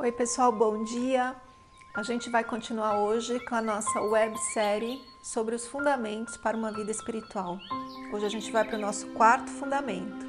Oi pessoal, bom dia! A gente vai continuar hoje com a nossa websérie sobre os fundamentos para uma vida espiritual. Hoje a gente vai para o nosso quarto fundamento.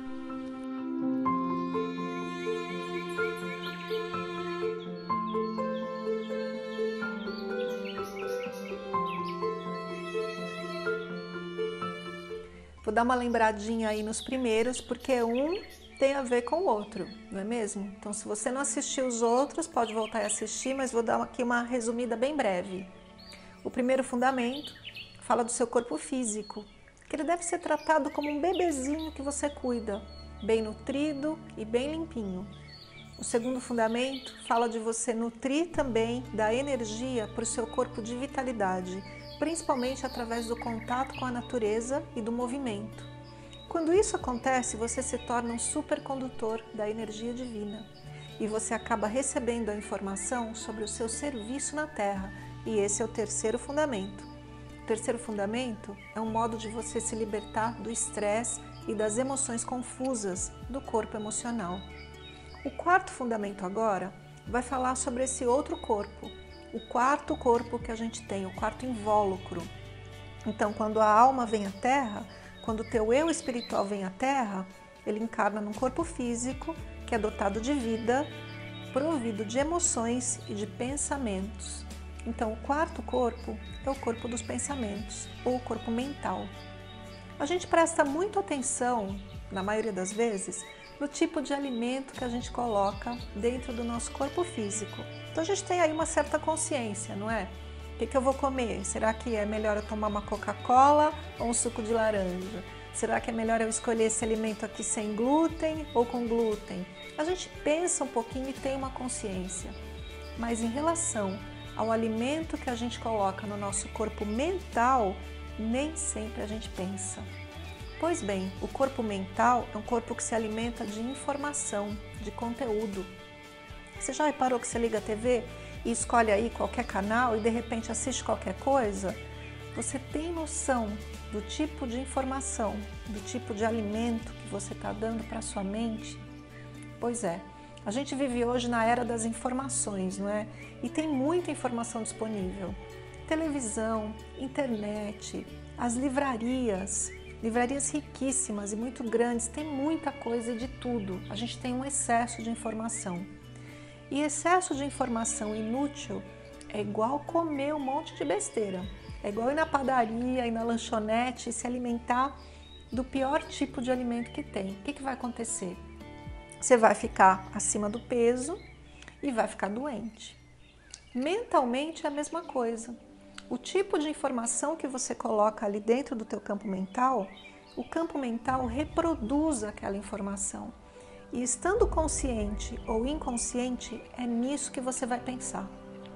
Vou dar uma lembradinha aí nos primeiros, porque um tem a ver com o outro, não é mesmo? Então, se você não assistiu os outros, pode voltar e assistir, mas vou dar aqui uma resumida bem breve. O primeiro fundamento fala do seu corpo físico, que ele deve ser tratado como um bebezinho que você cuida, bem nutrido e bem limpinho. O segundo fundamento fala de você nutrir também da energia para o seu corpo de vitalidade, principalmente através do contato com a natureza e do movimento. Quando isso acontece, você se torna um supercondutor da energia divina e você acaba recebendo a informação sobre o seu serviço na Terra, e esse é o terceiro fundamento. O terceiro fundamento é um modo de você se libertar do estresse e das emoções confusas do corpo emocional. O quarto fundamento agora vai falar sobre esse outro corpo, o quarto corpo que a gente tem, o quarto invólucro. Então, quando a alma vem à Terra, quando o teu eu espiritual vem à Terra, ele encarna num corpo físico que é dotado de vida, provido de emoções e de pensamentos. Então, o quarto corpo é o corpo dos pensamentos, ou o corpo mental. A gente presta muita atenção, na maioria das vezes, no tipo de alimento que a gente coloca dentro do nosso corpo físico. Então, a gente tem aí uma certa consciência, não é? O que eu vou comer? Será que é melhor eu tomar uma Coca-Cola ou um suco de laranja? Será que é melhor eu escolher esse alimento aqui sem glúten ou com glúten? A gente pensa um pouquinho e tem uma consciência. Mas em relação ao alimento que a gente coloca no nosso corpo mental, nem sempre a gente pensa. Pois bem, o corpo mental é um corpo que se alimenta de informação, de conteúdo. Você já reparou que você liga a TV e escolhe aí qualquer canal e de repente assiste qualquer coisa? Você tem noção do tipo de informação, do tipo de alimento que você está dando para a sua mente? Pois é, a gente vive hoje na era das informações, não é? E tem muita informação disponível. Televisão, internet, as livrarias riquíssimas e muito grandes, tem muita coisa e de tudo. A gente tem um excesso de informação. E excesso de informação inútil é igual comer um monte de besteira. É igual ir na padaria, ir na lanchonete e se alimentar do pior tipo de alimento que tem. O que vai acontecer? Você vai ficar acima do peso e vai ficar doente. Mentalmente é a mesma coisa. O tipo de informação que você coloca ali dentro do teu campo mental, o campo mental reproduz aquela informação. E estando consciente ou inconsciente, é nisso que você vai pensar.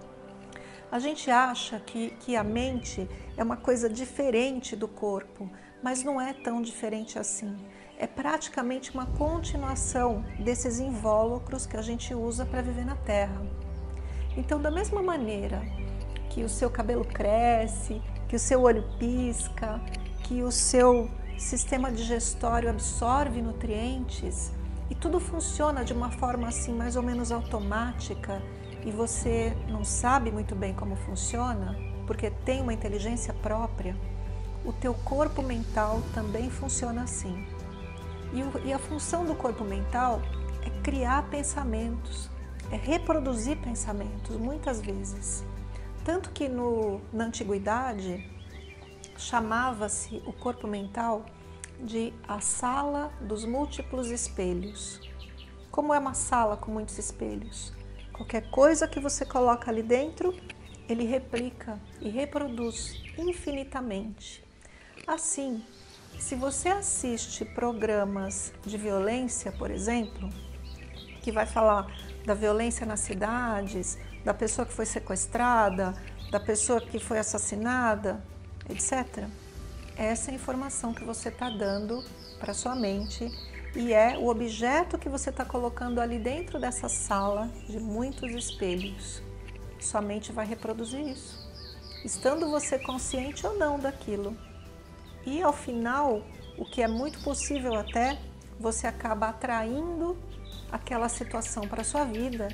A gente acha que a mente é uma coisa diferente do corpo, mas não é tão diferente assim. É praticamente uma continuação desses invólucros que a gente usa para viver na Terra. Então, da mesma maneira que o seu cabelo cresce, que o seu olho pisca, que o seu sistema digestório absorve nutrientes, e tudo funciona de uma forma assim mais ou menos automática e você não sabe muito bem como funciona, porque tem uma inteligência própria, o teu corpo mental também funciona assim. E a função do corpo mental é criar pensamentos, é reproduzir pensamentos, muitas vezes. Tanto que na antiguidade chamava-se o corpo mental de a sala dos múltiplos espelhos. Como é uma sala com muitos espelhos? Qualquer coisa que você coloca ali dentro, ele replica e reproduz infinitamente. Assim, se você assiste programas de violência, por exemplo, que vai falar da violência nas cidades, da pessoa que foi sequestrada, da pessoa que foi assassinada, etc., essa é a informação que você está dando para sua mente e é o objeto que você está colocando ali dentro dessa sala de muitos espelhos. Sua mente vai reproduzir isso, estando você consciente ou não daquilo. E ao final, o que é muito possível até, você acaba atraindo aquela situação para a sua vida,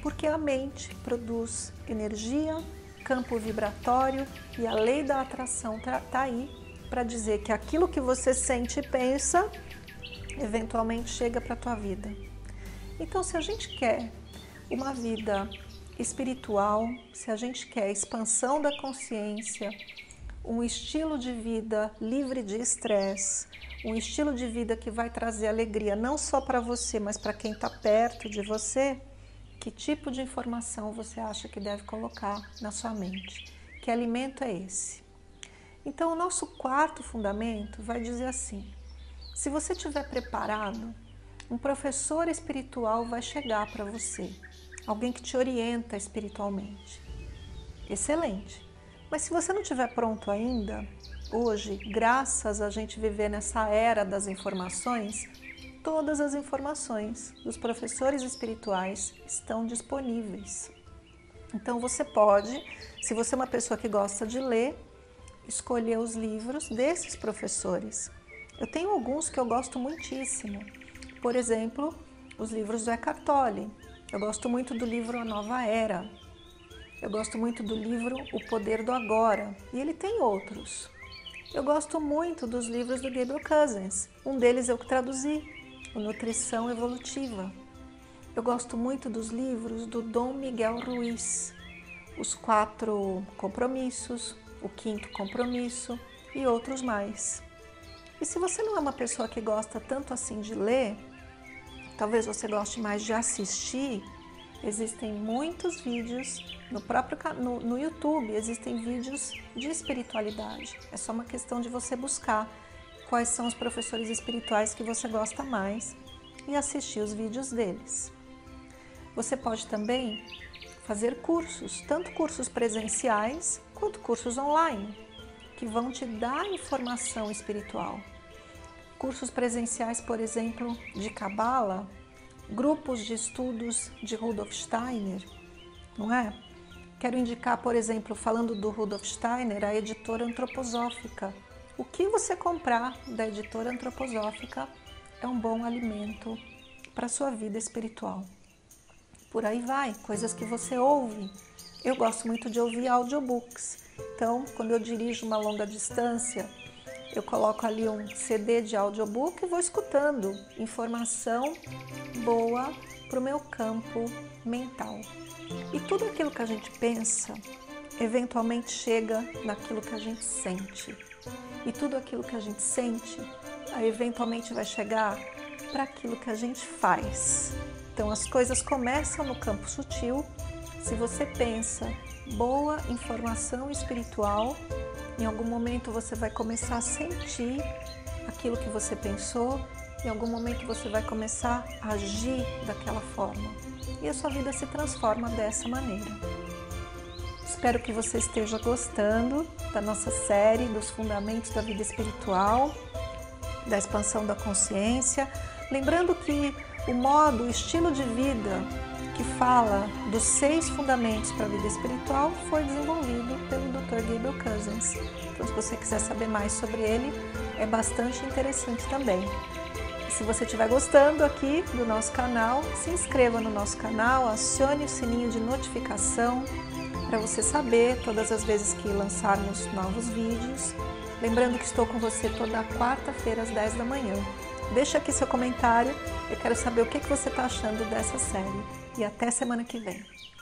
Porque a mente produz energia, campo vibratório, e a lei da atração está aí para dizer que aquilo que você sente e pensa, eventualmente chega para a tua vida. Então, se a gente quer uma vida espiritual, se a gente quer expansão da consciência, um estilo de vida livre de estresse, um estilo de vida que vai trazer alegria não só para você, mas para quem está perto de você, que tipo de informação você acha que deve colocar na sua mente? Que alimento é esse? Então, o nosso quarto fundamento vai dizer assim: se você estiver preparado, um professor espiritual vai chegar para você, alguém que te orienta espiritualmente. Excelente! Mas se você não estiver pronto ainda, hoje, graças a gente viver nessa era das informações, todas as informações dos professores espirituais estão disponíveis. Então você pode, se você é uma pessoa que gosta de ler, escolher os livros desses professores. Eu tenho alguns que eu gosto muitíssimo. Por exemplo, os livros do Eckhart Tolle. Eu gosto muito do livro A Nova Era. Eu gosto muito do livro O Poder do Agora. E ele tem outros. Eu gosto muito dos livros do Gabriel Cousens. Um deles eu que traduzi, o Nutrição Evolutiva. Eu gosto muito dos livros do Dom Miguel Ruiz, Os 4 Compromissos, O 5º Compromisso e outros mais. E se você não é uma pessoa que gosta tanto assim de ler, talvez você goste mais de assistir, existem muitos vídeos no YouTube, existem vídeos de espiritualidade. É só uma questão de você buscar quais são os professores espirituais que você gosta mais e assistir os vídeos deles. Você pode também fazer cursos, tanto cursos presenciais quanto cursos online, que vão te dar informação espiritual. Cursos presenciais, por exemplo, de Cabala, grupos de estudos de Rudolf Steiner, não é? Quero indicar, por exemplo, falando do Rudolf Steiner, a editora antroposófica. O que você comprar da editora antroposófica é um bom alimento para a sua vida espiritual. Por aí vai, coisas que você ouve. Eu gosto muito de ouvir audiobooks. Então, quando eu dirijo uma longa distância, eu coloco ali um CD de audiobook e vou escutando informação boa para o meu campo mental. E tudo aquilo que a gente pensa, eventualmente chega naquilo que a gente sente. E tudo aquilo que a gente sente, eventualmente vai chegar para aquilo que a gente faz. Então, as coisas começam no campo sutil. Se você pensa boa informação espiritual, em algum momento você vai começar a sentir aquilo que você pensou, em algum momento você vai começar a agir daquela forma. E a sua vida se transforma dessa maneira. Espero que você esteja gostando da nossa série dos Fundamentos da Vida Espiritual, da expansão da consciência. Lembrando que o estilo de vida que fala dos 6 fundamentos para a vida espiritual foi desenvolvido pelo Dr. Gabriel Cousens. Então, se você quiser saber mais sobre ele, é bastante interessante também. Se você estiver gostando aqui do nosso canal, se inscreva no nosso canal, acione o sininho de notificação para você saber todas as vezes que lançarmos novos vídeos. Lembrando que estou com você toda quarta-feira às 10 da manhã. Deixa aqui seu comentário, eu quero saber o que você está achando dessa série. E até semana que vem.